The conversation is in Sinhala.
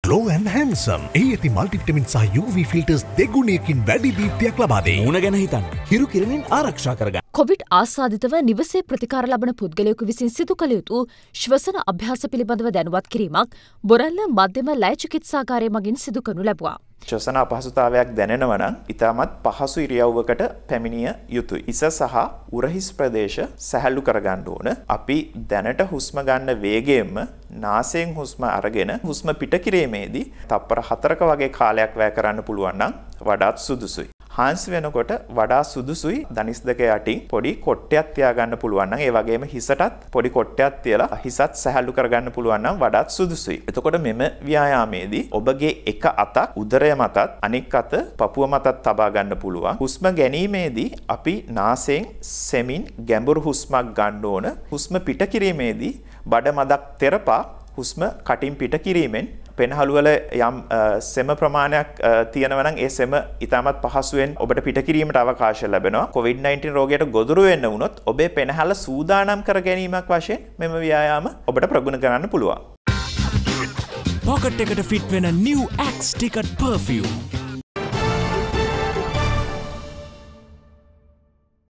Glow and Handsome. ඇති මල්ටිවිටමින් සහ UV ෆිල්ටර්ස් දෙගුණයකින් වැඩි දීප්තියක් ලබා දෙයි. මුණ ගැන හිතන්න. හිරු කිරණින් ආරක්ෂා කරගන්න. කොවිඩ් ආසාදිතව නිවසේ ප්‍රතිකාර ලබන පුද්ගලයෙකු විසින් සිදු කළ යුතු ශ්වසන අභ්‍යාස පිළිබඳව දැනුවත් කිරීමක් බොරැල්ල මධ්‍යම ලය චිකිත්සාකාරය මගින් සිදු කරනු ලැබුවා. ශ්වසන අපහසුතාවයක් දැනෙනවා නම් ඉතාමත් පහසු ඉරියව්වකට පැමිණිය යුතුයි. හිස සහ උරහිස් ප්‍රදේශ සැහැල්ලු කරගන්න ඕන. අපි දැනට හුස්ම ගන්න වේගයෙන්ම නාසයෙන් හුස්ම අරගෙන හුස්ම පිට කිරීමේදී තප්පර 4ක වගේ කාලයක් වැය කරන්න පුළුවන් නම් වඩාත් සුදුසුයි. හාන්ස් වෙනකොට වඩා සුදුසුයි දනිස් දෙක යටින් පොඩි කොට්ටයක් තියාගන්න පුළුවන් නම් ඒ වගේම හිසටත් පොඩි කොට්ටයක් තියලා හිසත් සැහැල්ලු කරගන්න පුළුවන් නම් වඩාත් සුදුසුයි. එතකොට මෙම ව්‍යායාමයේදී ඔබගේ එක අතක් උදරය මතත් අනෙක් අත පපුව මතත් තබා ගන්න පුළුවන්. හුස්ම ගැනීමේදී අපි නාසයෙන් සෙමින් ගැඹුරු හුස්මක් ගන්න ඕන. හුස්ම පිට කිරීමේදී බඩ මදක් තෙරපා හුස්ම කටින් පිට කිරීමෙන් පෙනහළු වල යම් සෙම ප්‍රමාණයක් තියෙනවා නම් ඒ සෙම ඉතාමත් පහසුවෙන් ඔබට පිට කිරීමට අවකාශය ලැබෙනවා. COVID-19 රෝගයට ගොදුරු වෙන්න වුණොත් ඔබේ පෙනහළ සූදානම් කර ගැනීමක් වශයෙන් මෙම ව්‍යායාම ඔබට ප්‍රගුණ කරන්න පුළුවන්. පොකට් එකට ෆිට වෙන New Axe Ticket Perfume